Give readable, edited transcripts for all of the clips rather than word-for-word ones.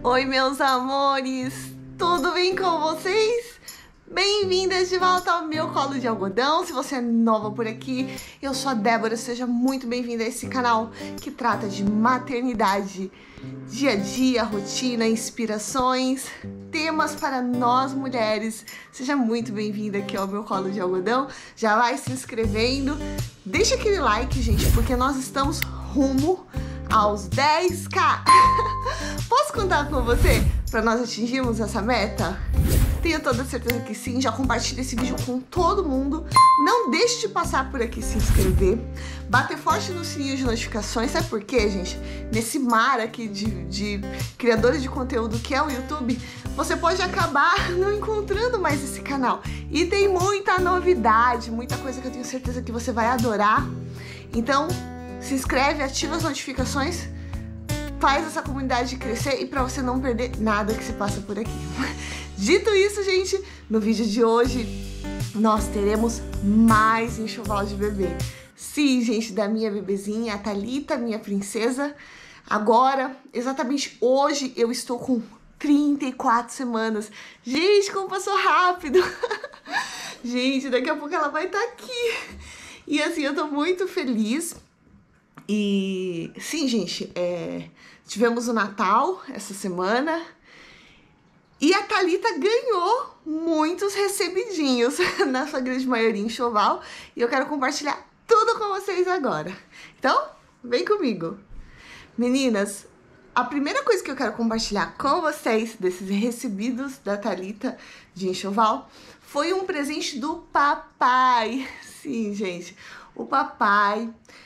Oi, meus amores! Tudo bem com vocês? Bem-vindas de volta ao meu colo de algodão. Se você é nova por aqui, eu sou a Débora, seja muito bem-vinda a esse canal que trata de maternidade, dia a dia, rotina, inspirações, temas para nós mulheres. Seja muito bem-vinda aqui ao meu colo de algodão. Já vai se inscrevendo, deixa aquele like, gente, porque nós estamos rumo aos 10k. Posso contar com você para nós atingirmos essa meta? Tenho toda certeza que sim. Já compartilhe esse vídeo com todo mundo. Não deixe de passar por aqui, se inscrever, bater forte no sininho de notificações. Sabe por quê, gente? Nesse mar aqui de criadores de conteúdo que é o YouTube, você pode acabar não encontrando mais esse canal. E tem muita novidade, muita coisa que eu tenho certeza que você vai adorar. Então, se inscreve, ativa as notificações, faz essa comunidade crescer e para você não perder nada que se passa por aqui. Dito isso, gente, no vídeo de hoje nós teremos mais enxoval de bebê. Sim, gente, da minha bebezinha, a Thalita, minha princesa. Agora, exatamente hoje, eu estou com 34 semanas. Gente, como passou rápido! Gente, daqui a pouco ela vai estar aqui. E assim, eu tô muito feliz. E sim, gente, tivemos o Natal essa semana e a Thalita ganhou muitos recebidinhos, na sua grande maioria enxoval, e eu quero compartilhar tudo com vocês agora. Então, vem comigo. Meninas, a primeira coisa que eu quero compartilhar com vocês desses recebidos da Thalita de enxoval foi um presente do papai. Sim, gente, o papai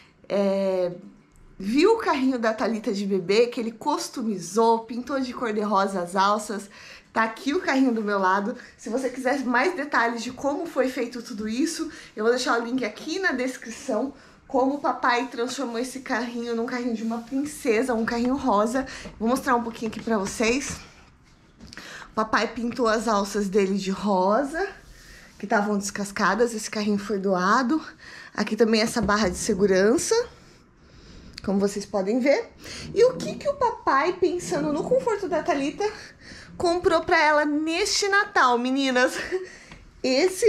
viu o carrinho da Thalita de bebê, que ele customizou, pintou de cor-de-rosa as alças. Tá aqui o carrinho do meu lado. Se você quiser mais detalhes de como foi feito tudo isso, eu vou deixar o link aqui na descrição. Como o papai transformou esse carrinho num carrinho de uma princesa, um carrinho rosa. Vou mostrar um pouquinho aqui pra vocês. O papai pintou as alças dele de rosa, que estavam descascadas. Esse carrinho foi doado. Aqui também essa barra de segurança, como vocês podem ver. E o que o papai, pensando no conforto da Thalita, comprou pra ela neste Natal, meninas? Esse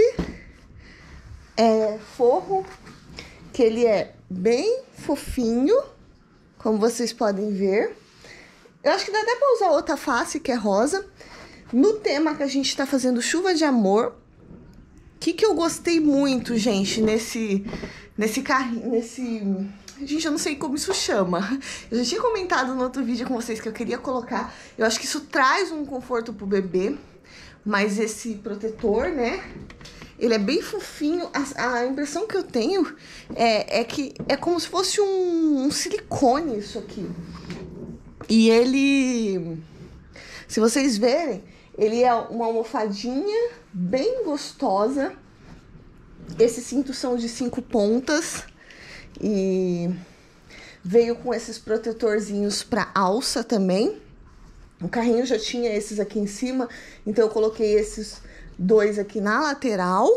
forro, que ele é bem fofinho, como vocês podem ver. Eu acho que dá até pra usar outra face, que é rosa. No tema que a gente tá fazendo chuva de amor, o que eu gostei muito, gente, nesse carrinho, gente, eu não sei como isso chama. Eu já tinha comentado no outro vídeo com vocês que eu queria colocar. Eu acho que isso traz um conforto pro bebê. Mas esse protetor, né, ele é bem fofinho. A impressão que eu tenho é que é como se fosse um silicone isso aqui. E ele, se vocês verem, ele é uma almofadinha bem gostosa. Esses cintos são de 5 pontas. E veio com esses protetorzinhos para alça também. O carrinho já tinha esses aqui em cima, então eu coloquei esses dois aqui na lateral.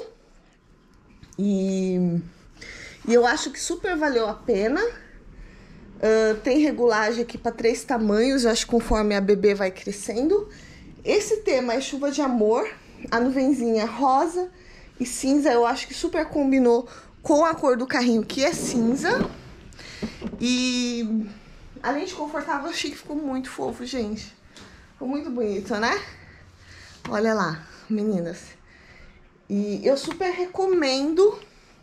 E eu acho que super valeu a pena. Tem regulagem aqui para 3 tamanhos, eu acho que conforme a bebê vai crescendo. Esse tema é chuva de amor, a nuvenzinha rosa e cinza, eu acho que super combinou com a cor do carrinho, que é cinza. E além de confortável, eu achei que ficou muito fofo, gente. Ficou muito bonito, né? Olha lá, meninas. E eu super recomendo.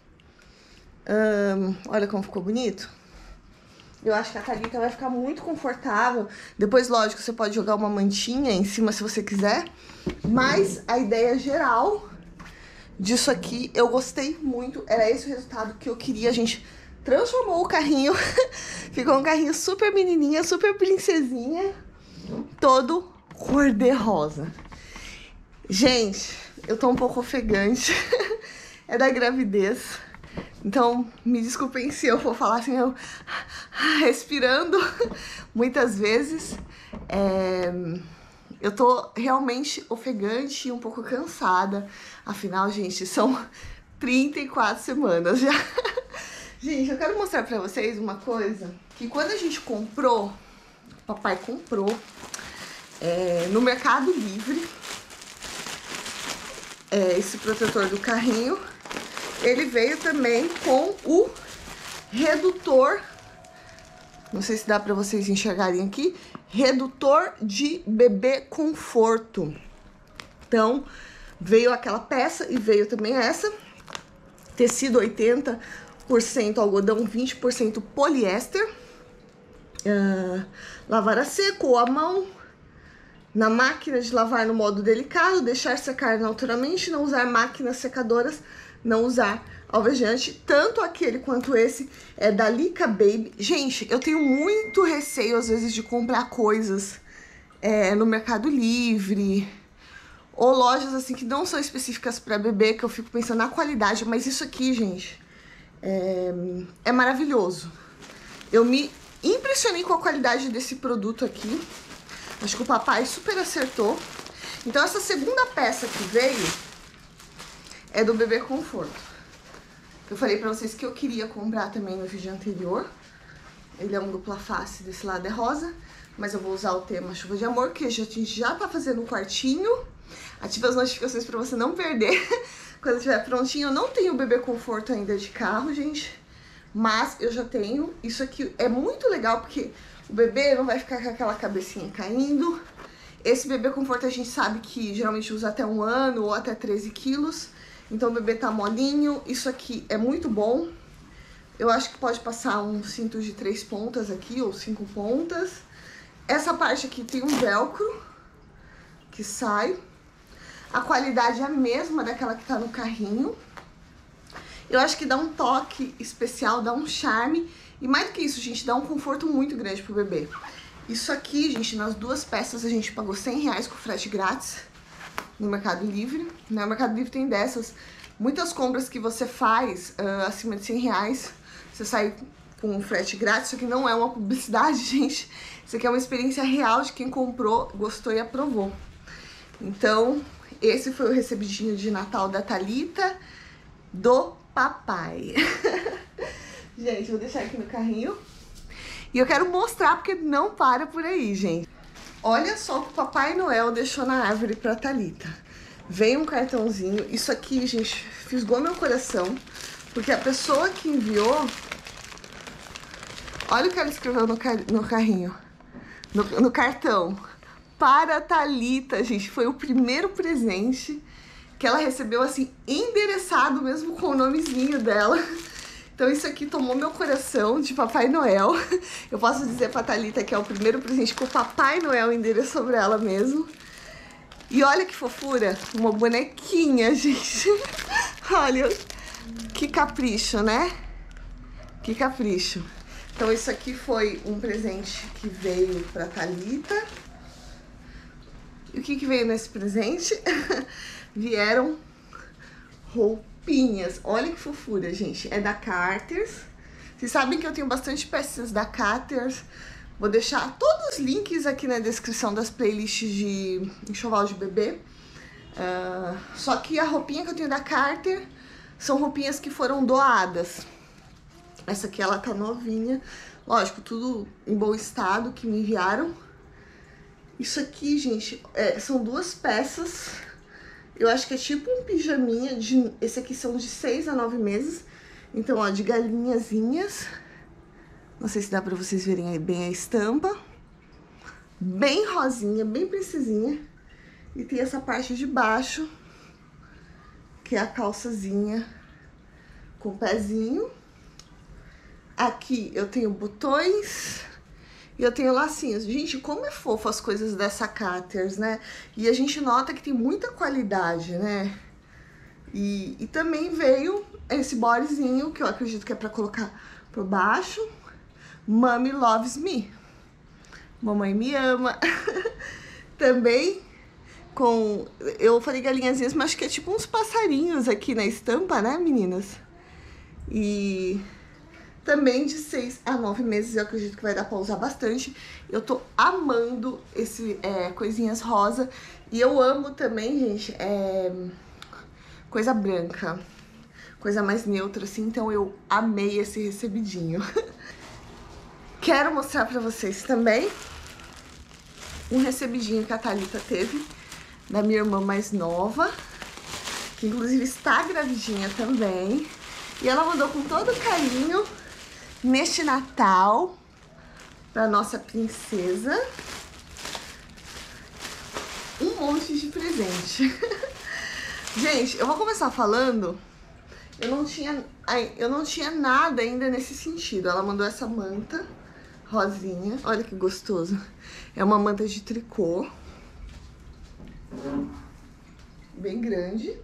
Olha como ficou bonito. Eu acho que a Thalita vai ficar muito confortável. Depois, lógico, você pode jogar uma mantinha em cima se você quiser. Mas a ideia geral disso aqui, eu gostei muito. Era esse o resultado que eu queria. A gente transformou o carrinho. Ficou um carrinho super menininha, super princesinha, todo cor-de-rosa. Gente, eu tô um pouco ofegante. É da gravidez. Então, me desculpem se eu for falar assim, eu respirando muitas vezes. Eu tô realmente ofegante e um pouco cansada. Afinal, gente, são 34 semanas já. Gente, eu quero mostrar pra vocês uma coisa. Que quando a gente comprou, o papai comprou no Mercado Livre. Esse protetor do carrinho. Ele veio também com o redutor, não sei se dá pra vocês enxergarem aqui, redutor de bebê conforto. Então, veio aquela peça e veio também essa. Tecido 80% algodão, 20% poliéster. Lavar a seco ou à mão. Na máquina de lavar no modo delicado, deixar secar naturalmente, não usar máquinas secadoras, não usar alvejante. Tanto aquele quanto esse é da Lica Baby. Gente, eu tenho muito receio às vezes de comprar coisas no Mercado Livre ou lojas assim que não são específicas para bebê, que eu fico pensando na qualidade, mas isso aqui, gente, é maravilhoso. Eu me impressionei com a qualidade desse produto aqui. Acho que o papai super acertou. Então essa segunda peça que veio é do Bebê Conforto. Eu falei pra vocês que eu queria comprar também no vídeo anterior. Ele é um dupla face, desse lado é rosa. Mas eu vou usar o tema Chuva de Amor, que a gente já tá fazendo o quartinho. Ativa as notificações pra você não perder. Quando estiver prontinho, eu não tenho o Bebê Conforto ainda de carro, gente. Mas eu já tenho. Isso aqui é muito legal, porque o bebê não vai ficar com aquela cabecinha caindo. Esse Bebê Conforto a gente sabe que geralmente usa até 1 ano ou até 13 quilos. Então o bebê tá molinho. Isso aqui é muito bom. Eu acho que pode passar um cinto de 3 pontas aqui, ou 5 pontas. Essa parte aqui tem um velcro que sai. A qualidade é a mesma daquela que tá no carrinho. Eu acho que dá um toque especial, dá um charme. E mais do que isso, gente, dá um conforto muito grande pro bebê. Isso aqui, gente, nas duas peças a gente pagou R$100 com frete grátis no Mercado Livre. No Mercado Livre tem dessas. Muitas compras que você faz acima de R$100, você sai com frete grátis. Isso aqui não é uma publicidade, gente. Isso aqui é uma experiência real de quem comprou, gostou e aprovou. Então, esse foi o recebidinho de Natal da Thalita, do papai. Gente, vou deixar aqui no carrinho. E eu quero mostrar, porque não para por aí, gente. Olha só o que o Papai Noel deixou na árvore pra Thalita. Veio um cartãozinho. Isso aqui, gente, fisgou meu coração. Porque a pessoa que enviou... Olha o que ela escreveu no carrinho. No cartão. Para a Thalita, gente. Foi o primeiro presente que ela recebeu, assim, endereçado mesmo com o nomezinho dela. Então isso aqui tomou meu coração de Papai Noel. Eu posso dizer pra Thalita que é o primeiro presente que o Papai Noel endereçou pra ela mesmo. E olha que fofura, uma bonequinha, gente. Olha, que capricho, né? Que capricho. Então isso aqui foi um presente que veio pra Thalita. E o que veio nesse presente? Vieram roupinhas. Olha que fofura, gente. É da Carter's. Vocês sabem que eu tenho bastante peças da Carter's. Vou deixar todos os links aqui na descrição das playlists de enxoval de bebê. Só que a roupinha que eu tenho da Carter são roupinhas que foram doadas. Essa aqui, ela tá novinha. Lógico, tudo em bom estado que me enviaram. Isso aqui, gente, são duas peças. Eu acho que é tipo um pijaminha. Esse aqui são de 6 a 9 meses. Então, ó, de galinhazinhas. Não sei se dá pra vocês verem aí bem a estampa. Bem rosinha, bem princesinha. E tem essa parte de baixo, que é a calçazinha com pezinho. Aqui eu tenho botões e eu tenho lacinhos. Gente, como é fofo as coisas dessa Carter's, né? E a gente nota que tem muita qualidade, né? E também veio esse bodyzinho, que eu acredito que é pra colocar por baixo. Mommy loves me. Mamãe me ama. Também com... Eu falei galinhazinhas, mas acho que é tipo uns passarinhos aqui na estampa, né, meninas? E... também de 6 a 9 meses, eu acredito que vai dar pra usar bastante. Eu tô amando esse coisinhas rosa. E eu amo também, gente, coisa branca. Coisa mais neutra, assim. Então eu amei esse recebidinho. Quero mostrar pra vocês também um recebidinho que a Thalita teve da minha irmã mais nova, que inclusive está gravidinha também. E ela mandou com todo carinho neste Natal para nossa princesa um monte de presente. Gente, eu vou começar falando, eu não tinha nada ainda nesse sentido. Ela mandou essa manta rosinha, olha que gostoso. É uma manta de tricô, bem grande.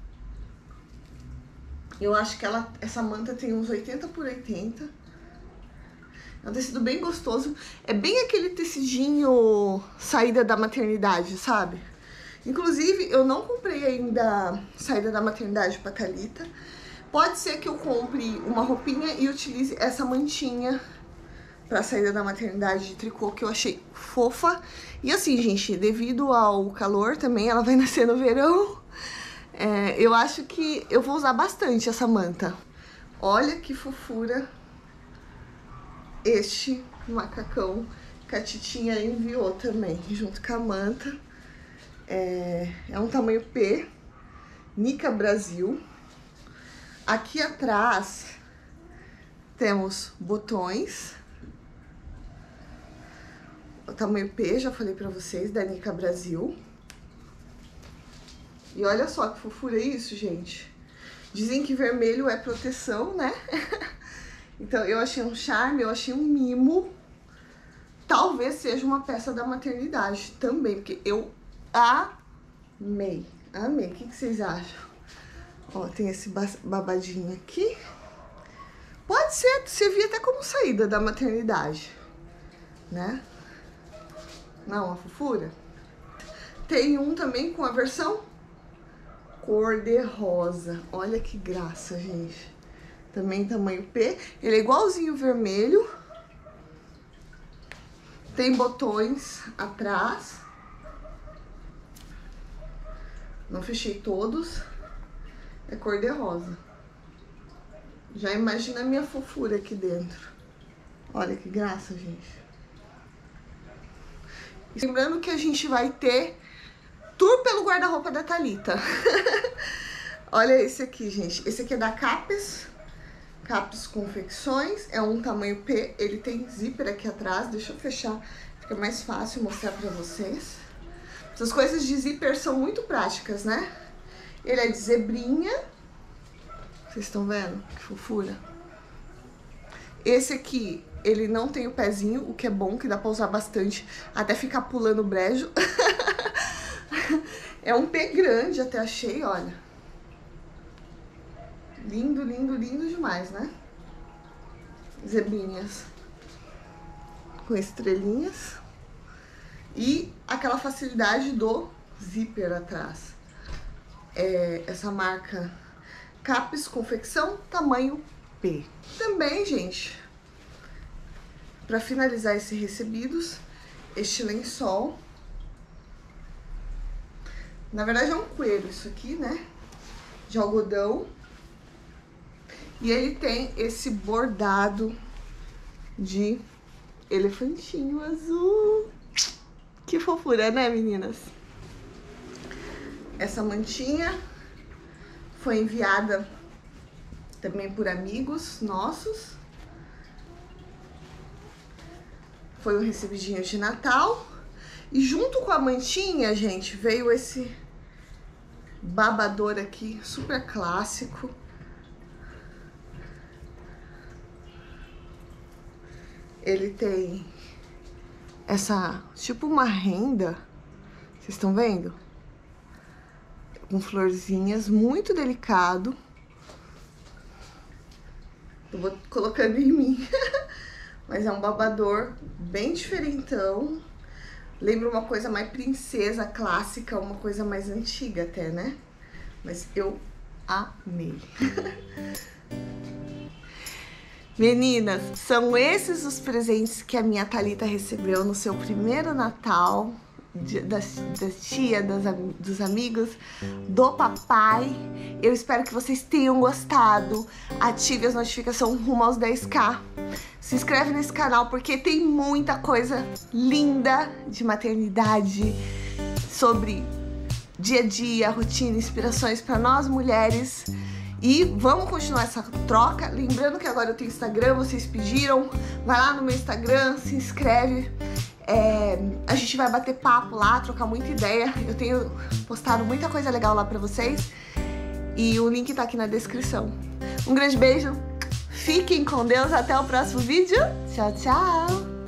Eu acho que essa manta tem uns 80 por 80. É um tecido bem gostoso. É bem aquele tecidinho saída da maternidade, sabe? Inclusive, eu não comprei ainda saída da maternidade pra Thalita. Pode ser que eu compre uma roupinha e utilize essa mantinha pra saída da maternidade de tricô, que eu achei fofa. E assim, gente, devido ao calor também, ela vai nascer no verão. Eu acho que eu vou usar bastante essa manta. Olha que fofura este macacão que a titinha enviou também, junto com a manta. É um tamanho P, Nica Brasil. Aqui atrás temos botões. O tamanho P, já falei pra vocês, da Nica Brasil. E olha só que fofura isso, gente. Dizem que vermelho é proteção, né? Então eu achei um charme, eu achei um mimo. Talvez seja uma peça da maternidade também, porque eu amei. Amei. O que vocês acham? Ó, tem esse babadinho aqui. Pode ser, servir até como saída da maternidade, né? Não, uma fofura. Tem um também com a versão cor de rosa. Olha que graça, gente. Também tamanho P. Ele é igualzinho vermelho. Tem botões atrás. Não fechei todos. É cor de rosa. Já imagina a minha fofura aqui dentro. Olha que graça, gente. E lembrando que a gente vai ter tour pelo guarda-roupa da Thalita. Olha esse aqui, gente. Esse aqui é da Capes. Capes Confecções. É um tamanho P. Ele tem zíper aqui atrás. Deixa eu fechar. Fica mais fácil mostrar pra vocês. Essas coisas de zíper são muito práticas, né? Ele é de zebrinha. Vocês estão vendo? Que fofura. Esse aqui, ele não tem o pezinho, o que é bom, que dá pra usar bastante. Até ficar pulando brejo. É um P grande, até achei, olha. Lindo, lindo, lindo demais, né? Zebrinhas com estrelinhas. E aquela facilidade do zíper atrás. Essa marca Capes Confecção, tamanho P. Também, gente, para finalizar esses recebidos, este lençol. Na verdade é um coelho isso aqui, né? De algodão. E ele tem esse bordado de elefantinho azul. Que fofura, né, meninas? Essa mantinha foi enviada também por amigos nossos. Foi um recebidinho de Natal. E junto com a mantinha, gente, veio esse babador aqui, super clássico. Ele tem essa, tipo uma renda, vocês estão vendo? Com florzinhas, muito delicado. Eu vou colocando em mim. Mas é um babador bem diferentão. Lembra uma coisa mais princesa, clássica, uma coisa mais antiga até, né? Mas eu amei. Meninas, são esses os presentes que a minha Thalita recebeu no seu primeiro Natal. das tia, dos amigos, do papai. Eu espero que vocês tenham gostado. Ative as notificações rumo aos 10k. Se inscreve nesse canal porque tem muita coisa linda de maternidade, sobre dia a dia, rotina, inspirações para nós mulheres. E vamos continuar essa troca. Lembrando que agora eu tenho Instagram, vocês pediram. Vai lá no meu Instagram, se inscreve. A gente vai bater papo lá, trocar muita ideia. Eu tenho postado muita coisa legal lá pra vocês. E o link tá aqui na descrição. Um grande beijo. Fiquem com Deus. Até o próximo vídeo. Tchau, tchau.